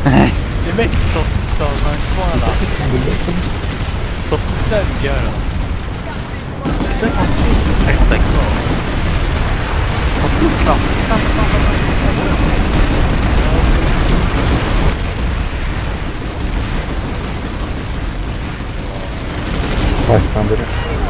Les mecs ils sont tous dans un coin là. Ils sont tous là les gars là. Toi continue. Ah, d'accord. Ils sont tous là. Ouais, c'est un délire.